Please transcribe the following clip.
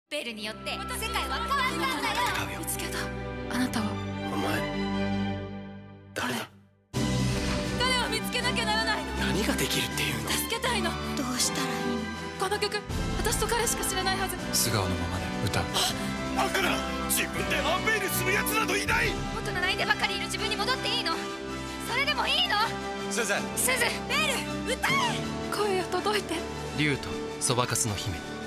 ベルによって世界は変わったんだよ。見つけた。あなたはお前誰だ？ 誰を見つけなきゃならないの。 何ができるっていうの？ 助けたいの。どうしたらいいの？この曲私と彼しか知らないはず。 素顔のままで歌う。 バカな、自分でアンベイルするやつなどいない。 大人泣いてばかりいる自分に戻っていいの？それでもいいの？ すず、 ベル歌え。声よ届いて。 竜とそばかすの姫。